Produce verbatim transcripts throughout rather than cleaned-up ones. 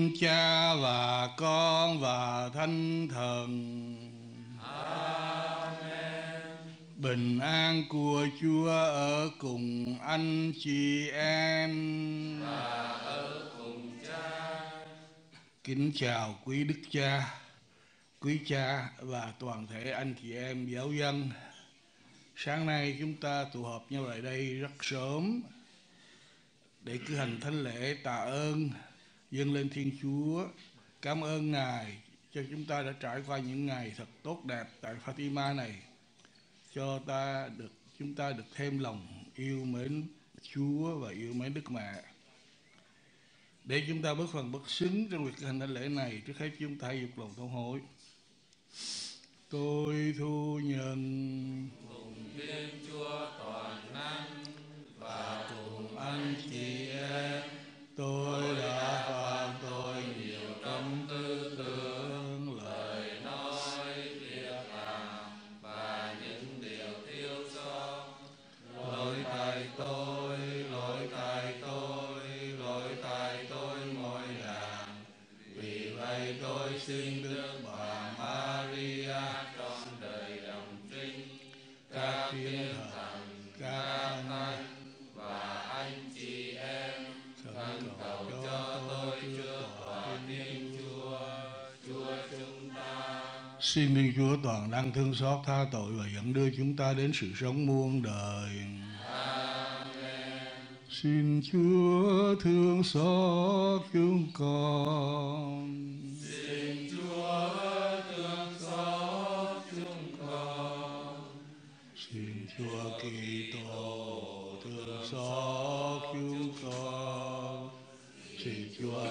Cha và Con và Thánh Thần. Amen. Bình an của Chúa ở cùng anh chị em và ở cùng Cha. Kính chào quý Đức Cha, quý cha và toàn thể anh chị em giáo dân. Sáng nay chúng ta tụ họp nhau lại đây rất sớm để cử hành thánh lễ tạ ơn, dâng lên Thiên Chúa, cảm ơn Ngài cho chúng ta đã trải qua những ngày thật tốt đẹp tại Fatima này, cho ta được chúng ta được thêm lòng yêu mến Chúa và yêu mến Đức Mẹ. Để chúng ta bước phần bất xứng trong việc cử hành thánh lễ này, trước hết chúng ta hãy dục lòng thông hối. Tôi thu nhận cùng Thiên Chúa toàn năng và cùng anh chị em, tôi đã phạm tội nhiều trong tư tưởng, lời nói, việc làm và những điều thiếu sót. lỗi tại tôi, lỗi tại tôi, lỗi tại tôi mỗi đàn. Vì vậy tôi xin Đức Bà Maria, Trong đời đồng trinh, các các thiên thiên thần, thần, các các thánh và anh chị em khẩn cầu cho tôi trước tòa Thiên Chúa, Chúa chúng ta. xin Thiên Chúa toàn năng thương xót tha tội và dẫn đưa chúng ta đến sự sống muôn đời. Amen. Xin Chúa thương xót chúng con. Xin Chúa thương xót chúng con. Xin Chúa Kitô thương xót chúng con. Xin Chúa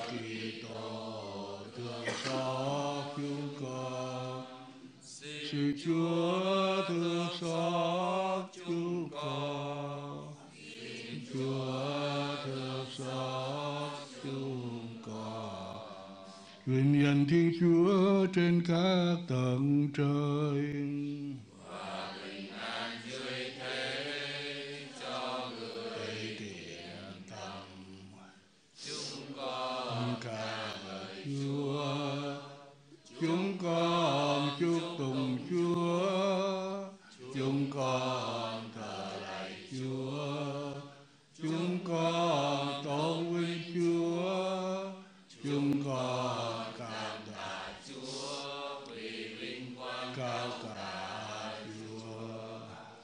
Kitô thương xót chúng con. Xin Chúa thương xót chúng con. Xin Chúa thương xót chúng con. Nguyện nhân Thiên Chúa trên các tầng trời Và bình an dưới thế cho người thiện tâm chúng con ca ngợi Chúa. Chúng con chúc tùng Chúa. Chúng con thờ lạy Chúa. Chúng con tôn vinh Chúa. Chúng con cảm tạ Chúa vì vinh quang cao cả Chúa.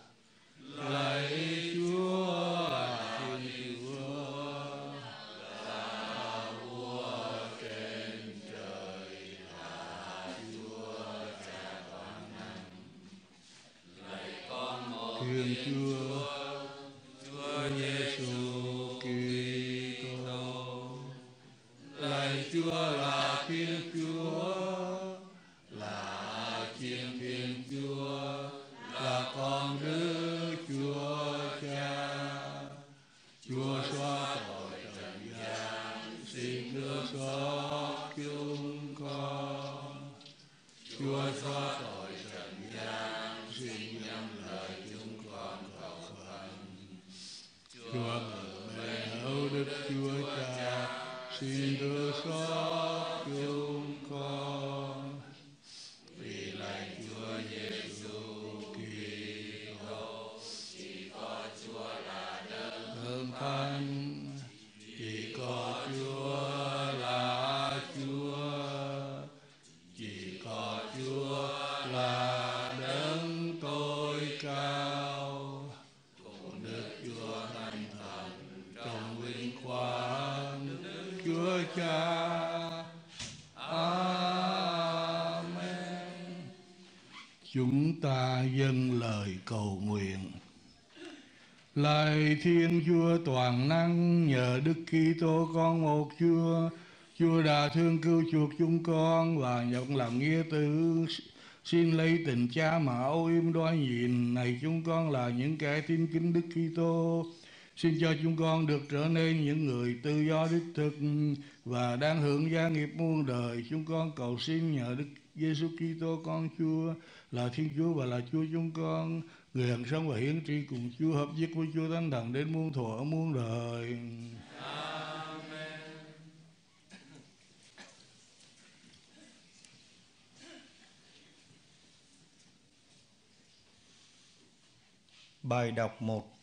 Lạy Chúa là Thiên Chúa, là vua trên trời, là Chúa Cha toàn năng. lạy con một Thiên Chúa, Chúa Giêsu Kitô. Lạy Chúa là Thiên Chúa, là Thiên Thiên Chúa, là con Đức Chúa Cha. Chúa xóa tội trần gian, xin thương xót chúng con. Chúa xóa tội trần gian, xin nhắm lời chúng con cầu khẩn. Chúa ngự mẹ hữu Đức Chúa Cha, xin thương xót chúng con. Vì lạy Chúa Giêsu Kitô, chỉ có Chúa là đấng hơn thánh, chỉ có Chúa là Chúa, chỉ có Chúa là đấng tối cao. Cùng Đức Chúa Thánh Thần trong vinh quang Đức Chúa Cha. Amen. Chúng ta dâng lời cầu nguyện. Lạy Thiên Chúa toàn năng, nhờ Đức Kitô con một Chúa, Chúa đã thương cứu chuộc chúng con và nhận làm nghĩa tử. Xin lấy tình cha mà âu yếm đoan nhìn này chúng con là những kẻ tin kính Đức Kitô. Xin cho chúng con được trở nên những người tự do đích thực và đang hưởng gia nghiệp muôn đời. Chúng con cầu xin nhờ Đức Giêsu Kitô con Chúa là Thiên Chúa và là Chúa chúng con, người hằng sống và hiển trị cùng Chúa hợp nhất với Chúa Thánh Thần đến muôn thuở muôn đời. Amen. Bài đọc một.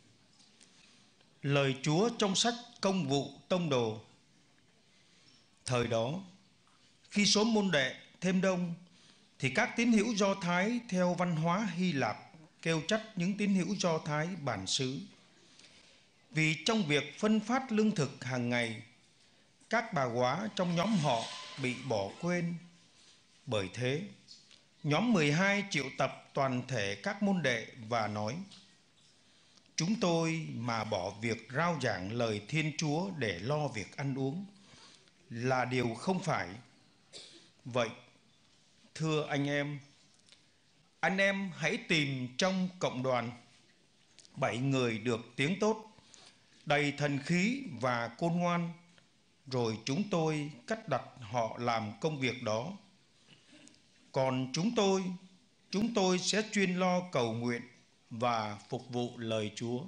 Lời Chúa trong sách Công vụ Tông đồ. Thời đó, khi số môn đệ thêm đông, thì các tín hữu Do Thái theo văn hóa Hy Lạp kêu trách những tín hữu Do Thái bản xứ. Vì trong việc phân phát lương thực hàng ngày, các bà góa trong nhóm họ bị bỏ quên. Bởi thế, nhóm mười hai triệu tập toàn thể các môn đệ và nói: Chúng tôi mà bỏ việc rao giảng lời Thiên Chúa để lo việc ăn uống là điều không phải. Vậy, thưa anh em, anh em hãy tìm trong cộng đoàn bảy người được tiếng tốt, đầy thần khí và khôn ngoan, rồi chúng tôi cắt đặt họ làm công việc đó. Còn chúng tôi, chúng tôi sẽ chuyên lo cầu nguyện và phục vụ lời Chúa.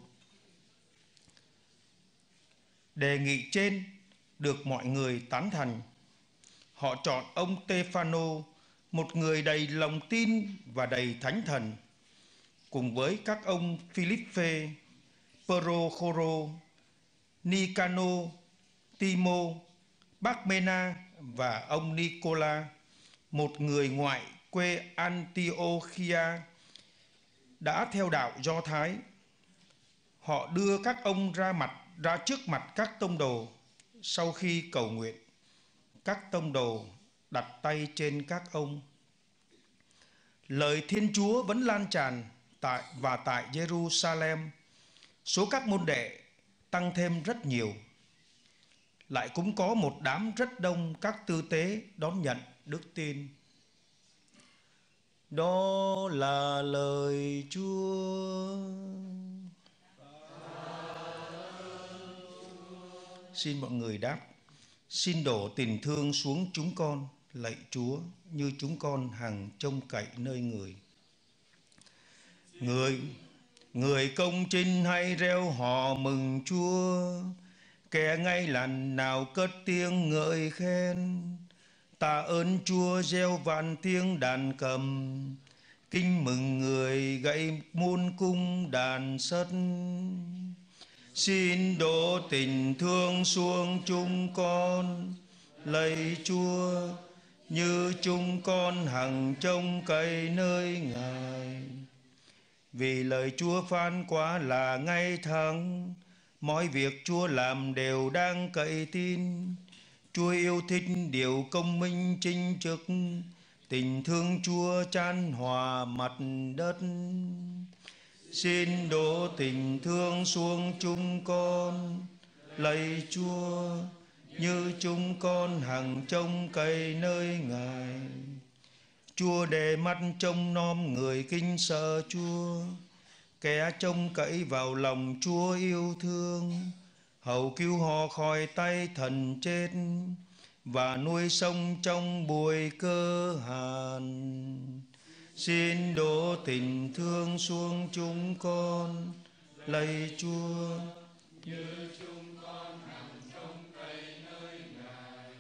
Đề nghị trên được mọi người tán thành. Họ chọn ông Stê-pha-nô, một người đầy lòng tin và đầy thánh thần, cùng với các ông Phi-líp-phê, Pơ-rô-khô-rô, Ni-ca-nô, Ti-mô, Bác-mê-na và ông Ni-cô-la, một người ngoại quê An-ti-ô-khi-a, đã theo đạo Do Thái. Họ đưa các ông ra mặt ra trước mặt các tông đồ. Sau khi cầu nguyện, các tông đồ đặt tay trên các ông. Lời Thiên Chúa vẫn lan tràn tại và tại Giê-ru-sa-lem, số các môn đệ tăng thêm rất nhiều. Lại cũng có một đám rất đông các tư tế đón nhận đức tin. Đó là lời Chúa. Xin mọi người đáp: Xin đổ tình thương xuống chúng con, lạy Chúa, như chúng con hằng trông cậy nơi người. Người, người công chính hay reo hò mừng Chúa, kẻ ngay lần nào cất tiếng ngợi khen. Tạ ơn Chúa reo vạn tiếng đàn cầm, kính mừng người gậy muôn cung đàn sất. Xin đổ tình thương xuống chúng con, lạy Chúa, như chúng con hằng trông cậy nơi Ngài. Vì lời Chúa phán quá là ngay thẳng, mọi việc Chúa làm đều đang cậy tin. Chúa yêu thích điều công minh chính trực, tình thương Chúa chan hòa mặt đất. Xin đổ tình thương xuống chúng con, lạy Chúa, như chúng con hằng trông cậy nơi Ngài. Chúa để mắt trông nom người kính sợ Chúa, kẻ trông cậy vào lòng Chúa yêu thương, hầu cứu họ khỏi tay thần chết và nuôi sống trong buổi cơ hàn. Xin đổ tình thương xuống chúng con, lạy Chúa, như chúng con hằng trông cậy nơi Ngài.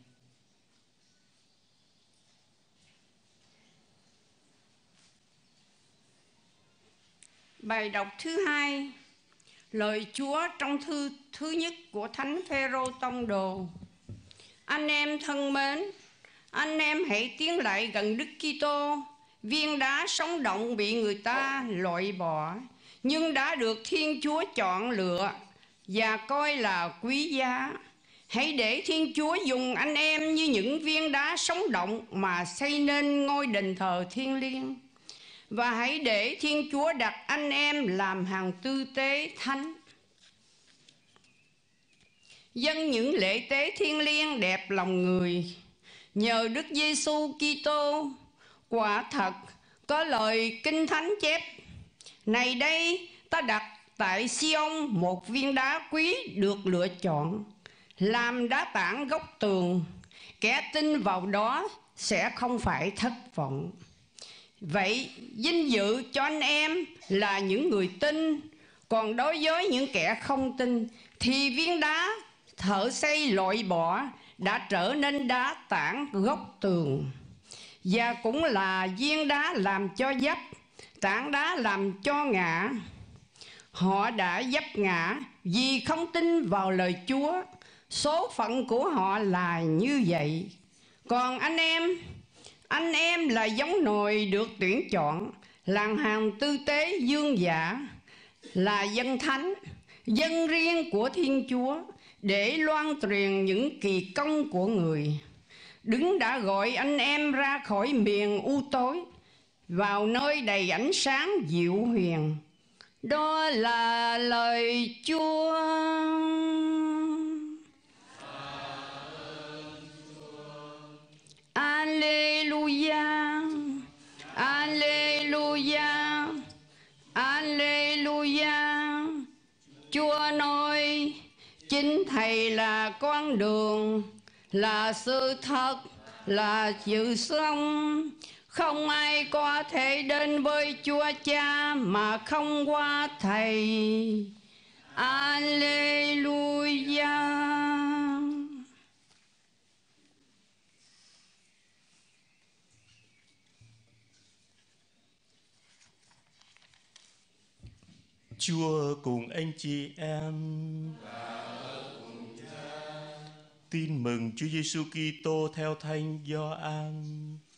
Bài đọc thứ hai. Lời Chúa trong thư thứ nhất của Thánh Phêrô Tông đồ. Anh em thân mến, anh em hãy tiến lại gần Đức Kitô, viên đá sống động bị người ta loại bỏ, nhưng đã được Thiên Chúa chọn lựa và coi là quý giá. Hãy để Thiên Chúa dùng anh em như những viên đá sống động mà xây nên ngôi đền thờ thiêng liêng. Và hãy để Thiên Chúa đặt anh em làm hàng tư tế thánh, dâng những lễ tế thiêng liêng đẹp lòng người. Nhờ Đức Giêsu Kitô, quả thật có lời Kinh Thánh chép: Này đây, ta đặt tại Sion một viên đá quý được lựa chọn, làm đá tảng góc tường. Kẻ tin vào đó sẽ không phải thất vọng. Vậy, vinh dự cho anh em là những người tin. Còn đối với những kẻ không tin, thì viên đá thợ xây loại bỏ đã trở nên đá tảng góc tường, và cũng là viên đá làm cho vấp tảng đá làm cho ngã. Họ đã vấp ngã vì không tin vào lời Chúa. Số phận của họ là như vậy. Còn anh em, anh em là giống nòi được tuyển chọn, làng hàng tư tế dương giả, là dân thánh, dân riêng của Thiên Chúa, để loan truyền những kỳ công của Người. Đấng đã gọi anh em ra khỏi miền u tối, vào nơi đầy ánh sáng dịu huyền. Đó là lời Chúa. Alleluia, Alleluia, Alleluia. Chúa nói chính Thầy là con đường, là sự thật, là sự sống. Không ai có thể đến với Chúa Cha mà không qua Thầy. Alleluia. Chúa cùng anh chị em. Tin mừng Chúa Giêsu Kitô theo Thánh Gioan.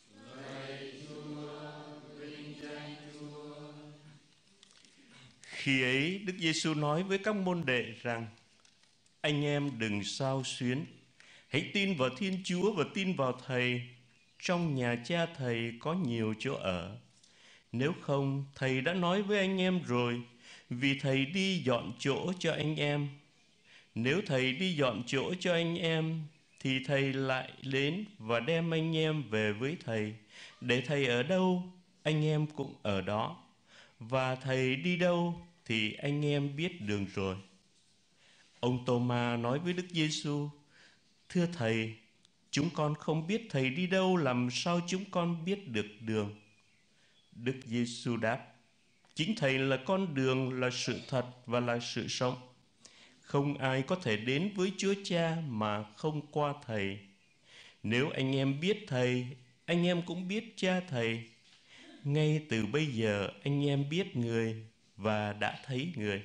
Khi ấy, Đức Giêsu nói với các môn đệ rằng: anh em đừng xao xuyến, hãy tin vào Thiên Chúa và tin vào Thầy. Trong nhà Cha Thầy có nhiều chỗ ở. Nếu không, Thầy đã nói với anh em rồi, vì Thầy đi dọn chỗ cho anh em. Nếu Thầy đi dọn chỗ cho anh em, thì Thầy lại đến và đem anh em về với Thầy. Để Thầy ở đâu, anh em cũng ở đó. Và Thầy đi đâu, thì anh em biết đường rồi. Ông Tô-ma nói với Đức Giêsu: thưa Thầy, chúng con không biết Thầy đi đâu, làm sao chúng con biết được đường? Đức Giêsu đáp: chính Thầy là con đường, là sự thật và là sự sống. Không ai có thể đến với Chúa Cha mà không qua Thầy. Nếu anh em biết Thầy, anh em cũng biết Cha Thầy. Ngay từ bây giờ anh em biết Người và đã thấy Người.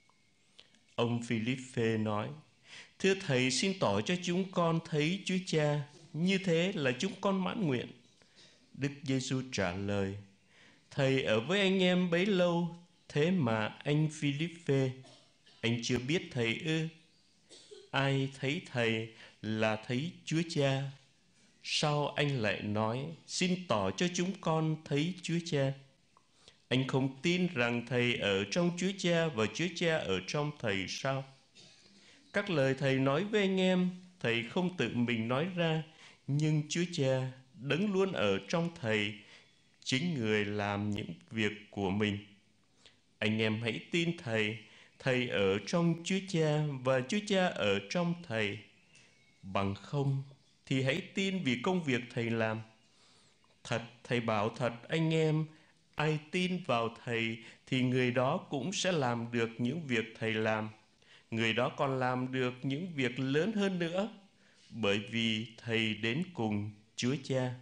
Ông Philippe nói: thưa Thầy, xin tỏ cho chúng con thấy Chúa Cha, như thế là chúng con mãn nguyện. Đức Giêsu trả lời: Thầy ở với anh em bấy lâu, thế mà anh Philippe, anh chưa biết Thầy ư? Ai thấy Thầy là thấy Chúa Cha. Sao anh lại nói: xin tỏ cho chúng con thấy Chúa Cha? Anh không tin rằng Thầy ở trong Chúa Cha và Chúa Cha ở trong Thầy sao? Các lời Thầy nói với anh em, Thầy không tự mình nói ra, nhưng Chúa Cha đấng luôn ở trong Thầy, chính Người làm những việc của mình. Anh em hãy tin Thầy, Thầy ở trong Chúa Cha và Chúa Cha ở trong Thầy. Bằng không thì hãy tin vì công việc Thầy làm. Thật, Thầy bảo thật anh em, ai tin vào Thầy thì người đó cũng sẽ làm được những việc Thầy làm. Người đó còn làm được những việc lớn hơn nữa, bởi vì Thầy đến cùng Chúa Cha.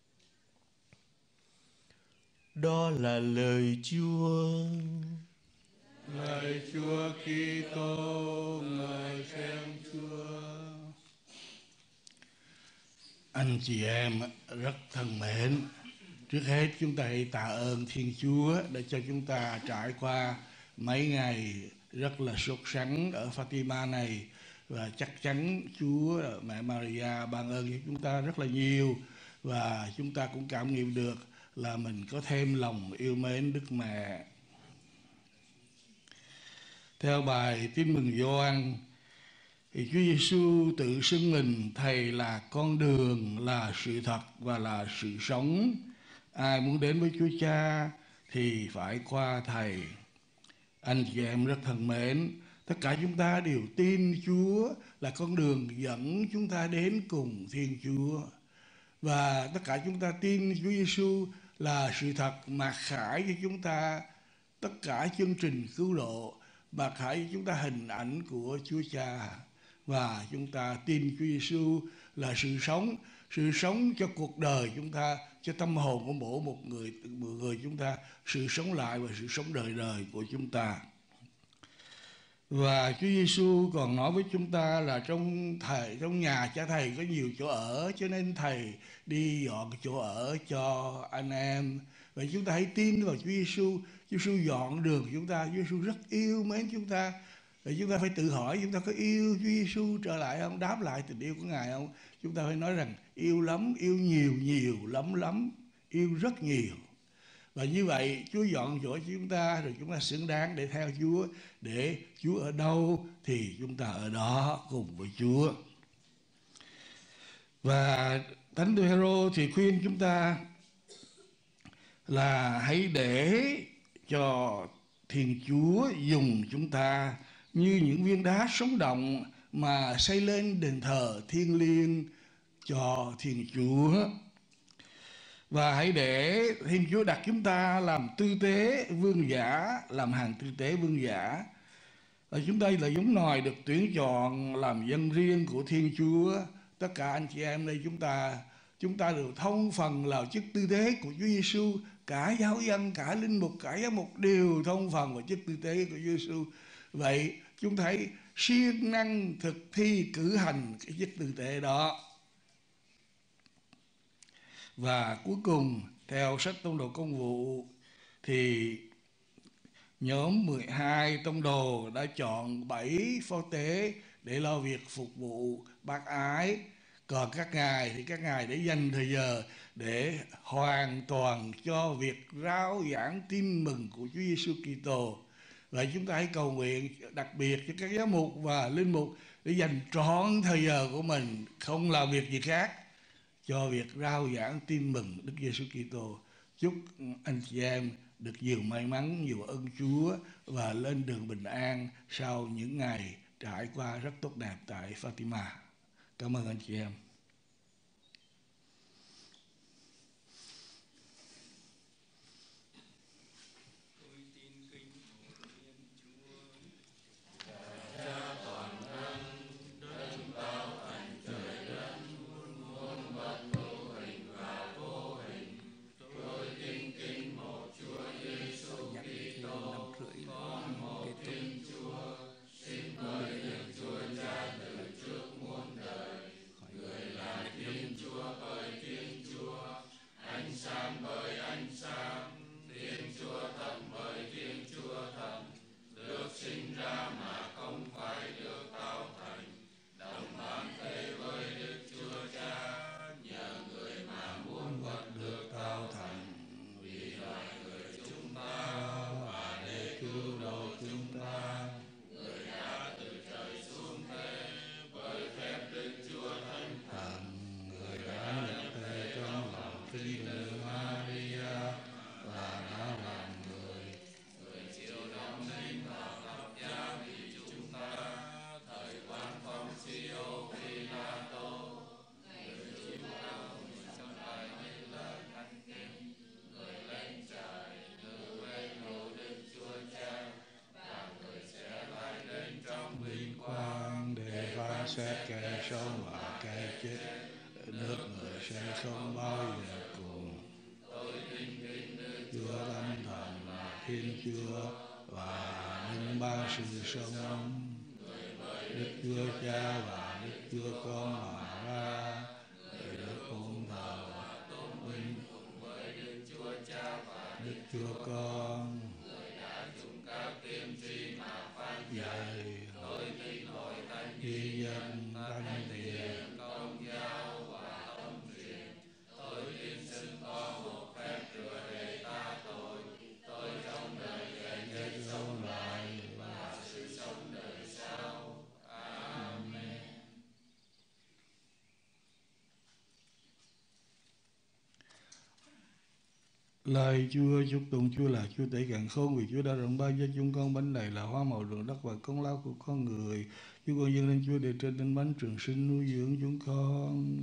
Đó là lời Chúa. Lời Chúa Kitô, ngợi khen Chúa. Anh chị em rất thân mến, trước hết chúng ta hãy tạ ơn Thiên Chúa để cho chúng ta trải qua mấy ngày rất là sốt sắng ở Fatima này, và chắc chắn Chúa Mẹ Maria ban ơn cho chúng ta rất là nhiều, và chúng ta cũng cảm nghiệm được là mình có thêm lòng yêu mến Đức Mẹ. Theo bài Tin mừng Gioan thì Chúa Giêsu tự xưng mình Thầy là con đường, là sự thật và là sự sống. Ai muốn đến với Chúa Cha thì phải qua Thầy. Anh chị em rất thân mến, tất cả chúng ta đều tin Chúa là con đường dẫn chúng ta đến cùng Thiên Chúa. Và tất cả chúng ta tin Chúa Giêsu là sự thật mặc khải cho chúng ta tất cả chương trình cứu độ, mặc khải cho chúng ta hình ảnh của Chúa Cha. Và chúng ta tin Chúa Giêsu là sự sống, sự sống cho cuộc đời chúng ta, cho tâm hồn của mỗi một người, mỗi người chúng ta, sự sống lại và sự sống đời đời của chúng ta. Và Chúa Giêsu còn nói với chúng ta là trong thầy, trong nhà cha thầy có nhiều chỗ ở, cho nên thầy đi dọn chỗ ở cho anh em. Vậy chúng ta hãy tin vào Chúa Giêsu. Chúa Giêsu dọn đường chúng ta. Chúa Giêsu rất yêu mến chúng ta. Vậy chúng ta phải tự hỏi chúng ta có yêu Chúa Giêsu trở lại không? Đáp lại tình yêu của Ngài không? Chúng ta phải nói rằng yêu lắm, yêu nhiều, nhiều lắm lắm, yêu rất nhiều. Và như vậy Chúa dọn chỗ cho chúng ta, rồi chúng ta xứng đáng để theo Chúa. Để Chúa ở đâu thì chúng ta ở đó cùng với Chúa. Và Thánh Phaolô thì khuyên chúng ta là hãy để cho Thiên Chúa dùng chúng ta như những viên đá sống động mà xây lên đền thờ thiêng liêng cho Thiên Chúa. Và hãy để Thiên Chúa đặt chúng ta làm tư tế vương giả, làm hàng tư tế vương giả. Và chúng ta là giống nòi được tuyển chọn làm dân riêng của Thiên Chúa. Tất cả anh chị em đây chúng ta chúng ta đều thông phần là chức tư tế của Chúa Giêsu. Cả giáo dân, cả linh mục, cả giám mục đều thông phần vào chức tư tế của Chúa Giêsu. Vậy chúng ta hãy siêng năng thực thi cử hành cái chức tư tế đó. Và cuối cùng theo sách Tông đồ Công vụ thì nhóm mười hai tông đồ đã chọn bảy phó tế để lo việc phục vụ bác ái. Còn các ngài thì các ngài để dành thời giờ để hoàn toàn cho việc rao giảng tin mừng của Chúa Giêsu Kitô. Vậy chúng ta hãy cầu nguyện đặc biệt cho các giám mục và linh mục để dành trọn thời giờ của mình, không làm việc gì khác, cho việc rao giảng tin mừng Đức Giêsu Kitô. Chúc anh chị em được nhiều may mắn, nhiều ơn Chúa và lên đường bình an sau những ngày trải qua rất tốt đẹp tại Fatima. Cảm ơn anh chị em. Xét kẻ sống và kẻ chết, nước người sẽ không bao giờ cùng. Chúa Thánh Thần là Thiên Chúa và Đấng ban sự sống. Đức Chúa Cha và Đức Chúa Con mà ra, người được phụng thờ và tôn vinh cùng với Đức Chúa Cha và Đức Chúa Con. Người đã dùng các tiên tri mà phán dạy. Tôi tin hội thánh duy nhất, thánh thiện, công giáo và tâm truyền. Tôi tin xưng có một phép rửa để ta tội. Tôi trong đời kẻ chết sống lại và sự sống đời sau. Amen. Lời Chúa, chúc tụng Chúa là Chúa tể càn khôn, vì Chúa đã rộng ban cho chúng con bánh này là hoa màu ruộng đất và công lao của con người. Chúng con dâng lên Chúa để trên đến bánh trường sinh nuôi dưỡng chúng con.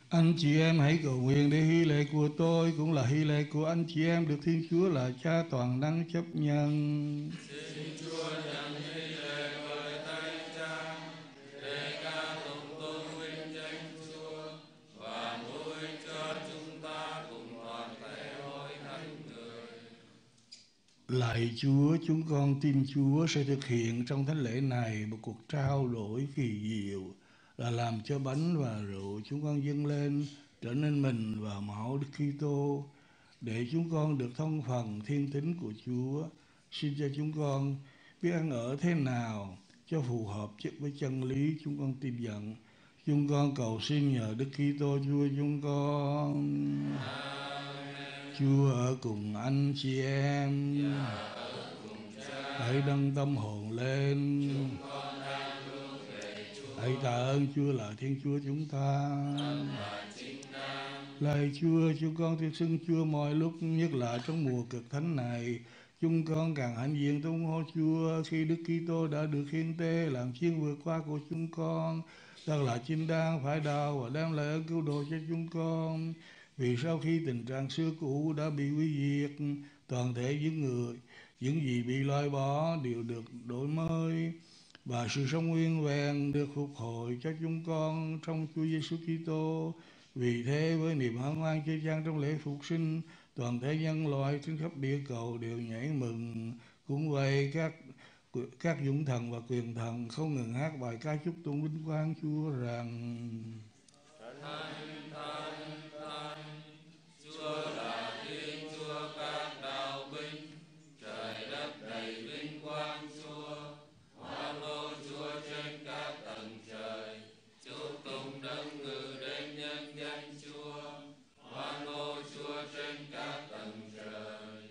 Anh chị em hãy cầu nguyện để hy lễ của tôi cũng là hy lễ của anh chị em được Thiên Chúa là Cha toàn năng chấp nhận. Xin Chúa nhận hy lễ với Thánh Cha để ca tụng tôn vinh danh Chúa và nuôi cho chúng ta cùng toàn thể hội thánh người. Lạy Chúa, chúng con tin Chúa sẽ thực hiện trong thánh lễ này một cuộc trao đổi kỳ diệu là làm cho bánh và rượu chúng con dâng lên trở nên mình và máu Đức Kitô để chúng con được thông phần thiên tính của Chúa. Xin cho chúng con biết ăn ở thế nào cho phù hợp với chân lý chúng con tin nhận. Chúng con cầu xin nhờ Đức Kitô Chúa chúng con. Chúa ở cùng anh chị em. Hãy nâng tâm hồn lên. Hãy tạ ơn Chúa là Thiên Chúa chúng ta. Lạy Chúa, chúng con tuyên xưng Chúa mọi lúc, nhất là trong mùa cực thánh này. Chúng con càng hãnh diện tung hô Chúa khi Đức Kitô đã được hiến tế làm chiến vượt qua của chúng con. Thật là chính đáng phải đau và đem lại ơn cứu độ cho chúng con. Vì sau khi tình trạng xưa cũ đã bị hủy diệt, toàn thể những người, những gì bị loại bỏ đều được đổi mới và sự sống nguyên vẹn được phục hồi cho chúng con trong Chúa Giêsu Kitô. Vì thế với niềm hân hoan chơi chan trong lễ phục sinh, toàn thể nhân loại trên khắp địa cầu đều nhảy mừng. Cũng vậy các các dũng thần và quyền thần không ngừng hát bài ca chúc tụng vinh quang Chúa rằng: Thánh, thánh, thánh, Chúa là Thiên Chúa các đạo binh, trời đất đầy vinh quang Chúa. Hoan hô Chúa trên các tầng trời, chúc tụng đấng ngự đến nhân danh Chúa. Hoan hô Chúa trên các tầng trời.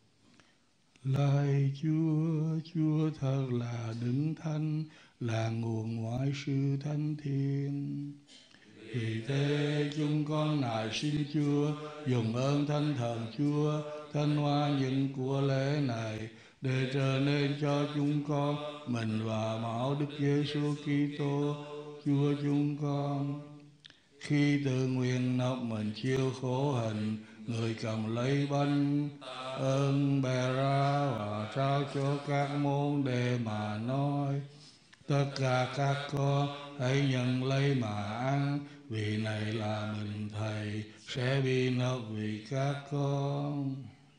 Lạy Chúa, Chúa thật là đấng thánh, là nguồn ngoại sự thánh thiêng. Vì thế chúng con nài xin Chúa dùng ơn thánh thần Chúa thanh hoa những của lễ này để trở nên cho chúng con mình và máu Đức Giêsu Kitô Chúa chúng con. Khi tự nguyện nộp mình chịu khổ hình, người cầm lấy bánh ơn bè ra và trao cho các môn đệ mà nói: tất cả các con hãy nhận lấy mà ăn, vì này là mình Thầy sẽ bị nộp vì các con.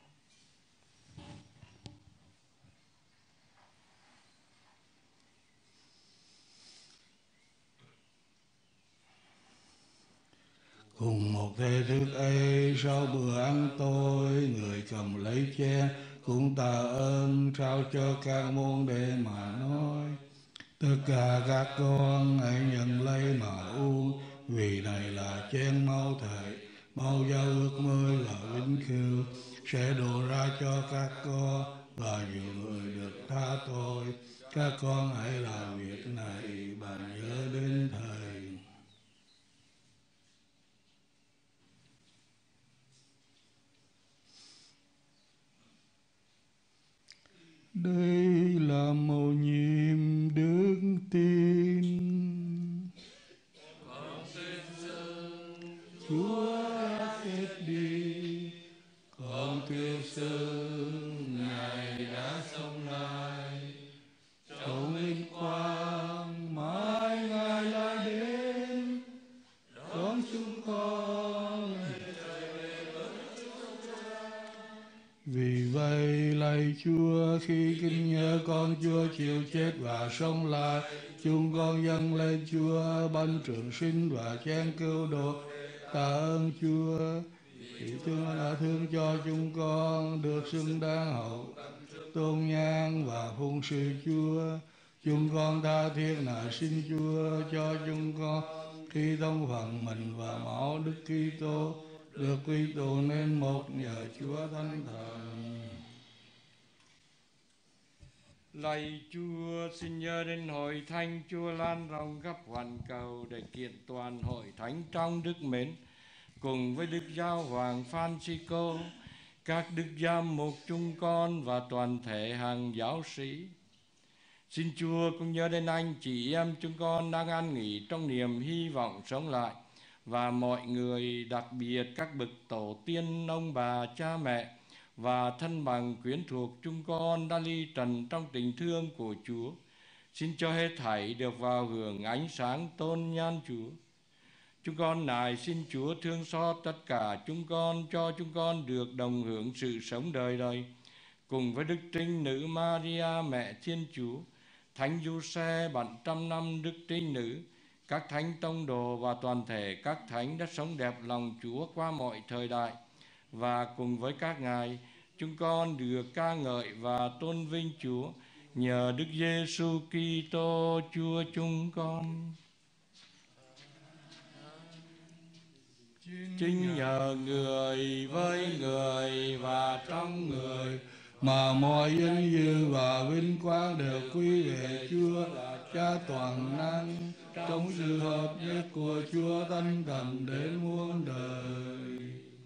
Cùng một thể thức ấy, sau bữa ăn tối, người cầm lấy chén cũng tạ ơn trao cho các môn đệ mà nói: tất cả các con hãy nhận lấy mà uống, vì này là chén máu Thầy, máu giao ước mới và vĩnh cửu, sẽ đổ ra cho các con và nhiều người được tha tội. Các con hãy làm việc này bằng nhớ đến Thầy. Đây là mầu nhiệm đức tin. Con tin rằng Chúa đã chết đi, con tuyên xưng Ngài đã sống lại. Trong vinh quang mãi Ngài lại đến, đón chúng con. Vì vậy lạy Chúa, khi kinh nhớ con Chúa chịu chết và sống lại, chúng con dâng lên Chúa bánh trường sinh và chén cứu độ. Tạ ơn Chúa vì thương đã thương cho chúng con được xứng đáng hậu tôn nhang và phụng sự Chúa. Chúng con tha thiết nài xin Chúa cho chúng con khi thông phần mình và máu Đức Kitô được quy tụ nên một nhờ Chúa Thánh Thần. Lạy Chúa, xin nhớ đến hội thánh Chúa lan rộng khắp hoàn cầu để kiện toàn hội thánh trong đức mến, cùng với Đức Giáo Hoàng Francisco, các đức giám mục chúng con và toàn thể hàng giáo sĩ. Xin Chúa cũng nhớ đến anh chị em chúng con đang an nghỉ trong niềm hy vọng sống lại, và mọi người, đặc biệt các bậc tổ tiên, ông bà, cha mẹ và thân bằng quyến thuộc chúng con đã ly trần trong tình thương của Chúa. Xin cho hết thảy được vào hưởng ánh sáng tôn nhan Chúa. Chúng con nài xin Chúa thương xót tất cả chúng con, cho chúng con được đồng hưởng sự sống đời đời, cùng với Đức Trinh Nữ Maria mẹ Thiên Chúa, Thánh Giuse bạn trăm năm Đức Trinh Nữ, các thánh tông đồ và toàn thể các thánh đã sống đẹp lòng Chúa qua mọi thời đại. Và cùng với các ngài, chúng con được ca ngợi và tôn vinh Chúa nhờ Đức Giêsu Kitô Chúa chúng con. Chính nhờ người, với người và trong người mà mọi danh dự và vinh quang đều quy về Chúa là Cha toàn năng, trong sự hợp nhất của Chúa Thánh Thần đến muôn đời.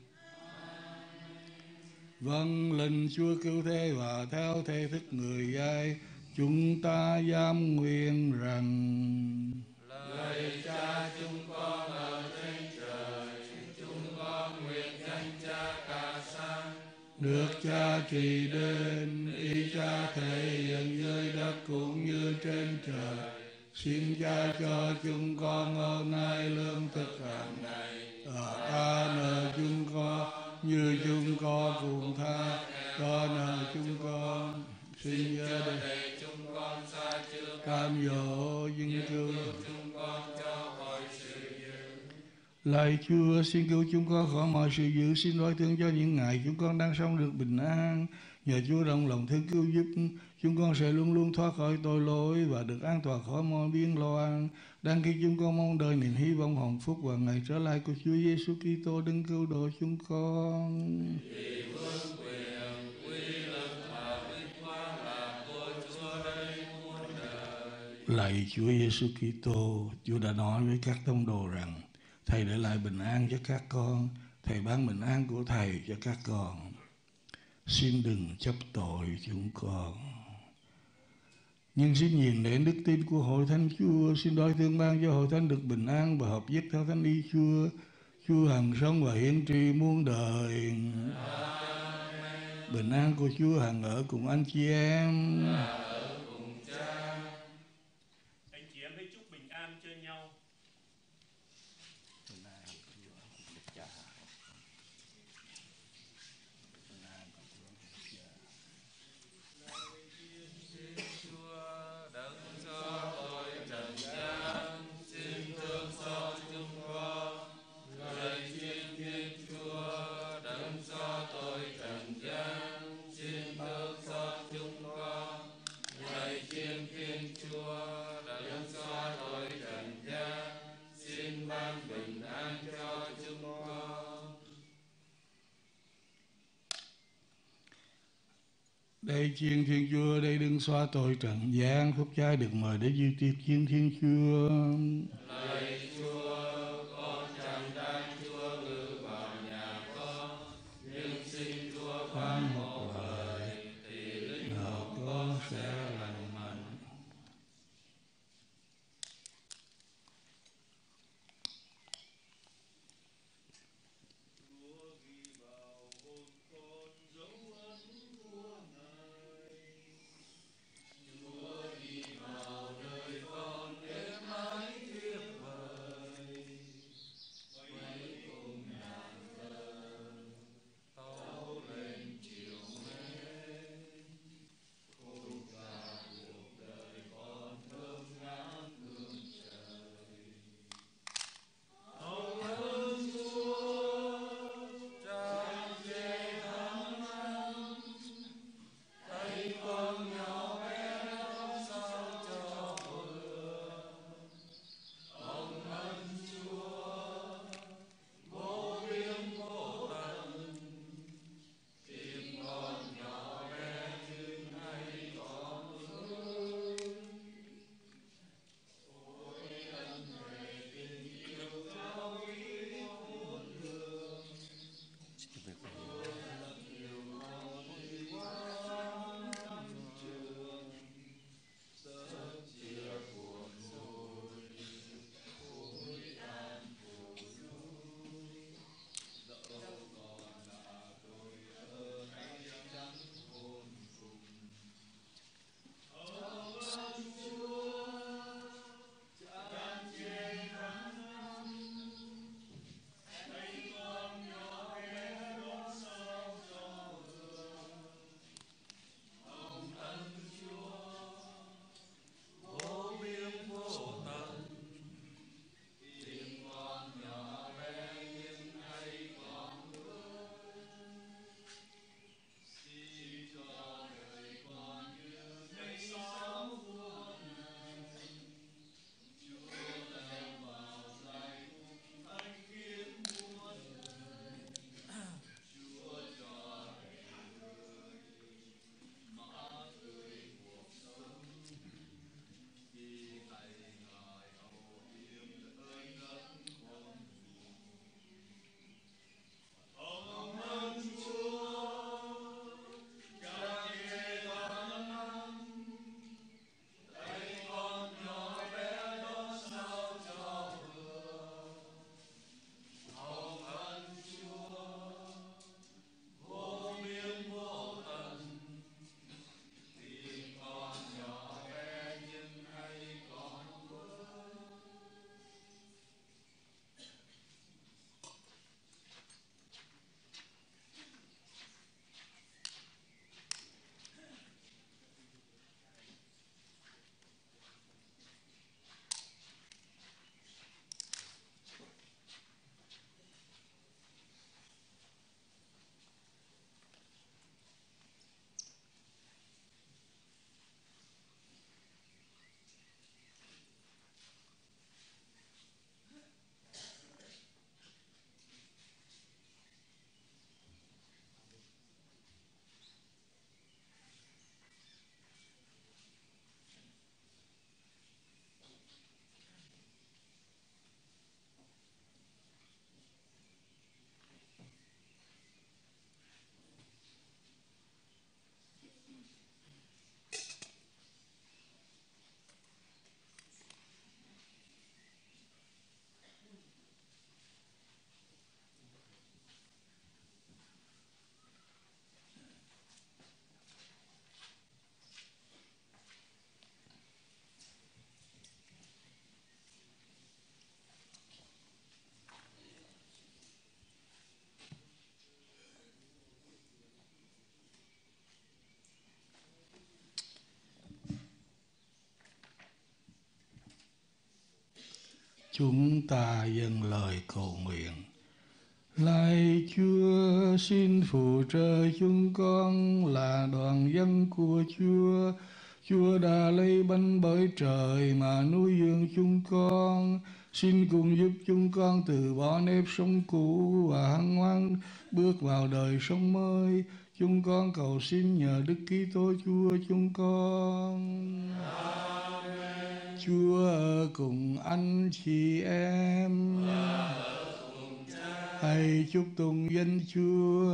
Vâng lệnh Chúa cứu thế và theo thế thức người dạy, chúng ta dám nguyện rằng: Lạy Cha chúng con ở trên trời, chúng con nguyện danh Cha ca sáng, được Cha trị đến, ý Cha thể hiện dưới đất cũng như trên trời. Xin Cha cho chúng con hôm nay lương thực hàng ngày, và tha nợ chúng con như chúng con cũng tha cho nợ chúng con. Xin nhớ để chúng con xa trước cam dỗ nhưng cứu chúng con cho khỏi sự dữ. Lạy Chúa, xin cứu chúng con khỏi mọi sự dữ, xin đối thương cho những ngày chúng con đang sống được bình an. Nhờ Chúa đồng lòng thương cứu giúp, chúng con sẽ luôn luôn thoát khỏi tội lỗi và được an toàn khỏi mọi biên loạn. Đang khi chúng con mong đợi niềm hy vọng hồng phúc và ngày trở lại của Chúa Giêsu Kitô đấng cứu độ chúng con. Vì vương quyền, uy lực và vinh quang là của Chúa đây muôn đời. Lạy Chúa Giêsu Kitô, Chúa đã nói với các tông đồ rằng: Thầy để lại bình an cho các con, Thầy ban bình an của Thầy cho các con. Xin đừng chấp tội chúng con. Nhưng xin nhìn đến đức tin của Hội Thánh Chúa, xin đói thương ban cho Hội Thánh được bình an và hợp nhất theo Thánh ý Chúa. Chúa hằng sống và hiển trị muôn đời. Amen. Bình an của Chúa hằng ở cùng anh chị em. Ở cùng Cha. Anh chị em hãy chúc bình an cho nhau. Đây chiên Thiên Chúa, đây đừng xóa tội trần gian. Phúc Cha được mời để dự tiệc chiên Thiên Chúa. Lạy Chúa, con chẳng đáng Chúa ngự vào nhà con, nhưng xin Chúa phán một lời thì linh hồn con sẽ lành mạnh. Chúng ta dâng lời cầu nguyện. Lạy Chúa, xin phù trợ chúng con là đoàn dân của Chúa. Chúa đã lấy bánh bởi trời mà nuôi dưỡng chúng con. Xin cùng giúp chúng con từ bỏ nếp sống cũ và hân hoan bước vào đời sống mới. Chúng con cầu xin nhờ Đức Kitô Chúa chúng con. Amen. Chúa ở cùng anh chị em. Hãy chúc tụng danh Chúa.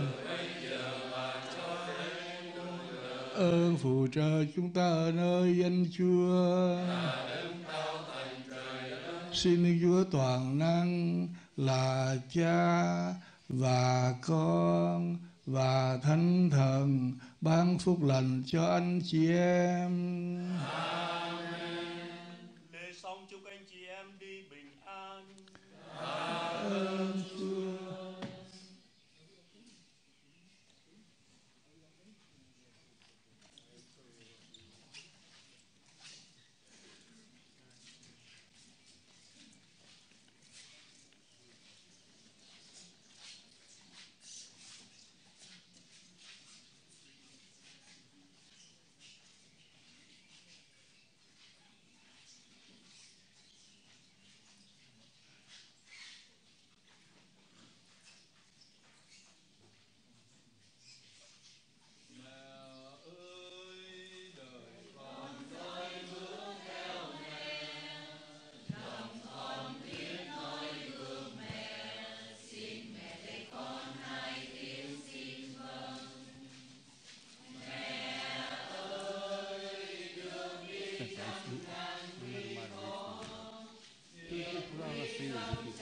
Ơn phù trợ chúng ta ở nơi danh Chúa. Xin Chúa toàn năng là Cha và Con và Thánh Thần ban phúc lành cho anh chị em. Amen. Lễ xong chúc anh chị em đi bình an. Ơn Chúa. Tudo por ela, filho,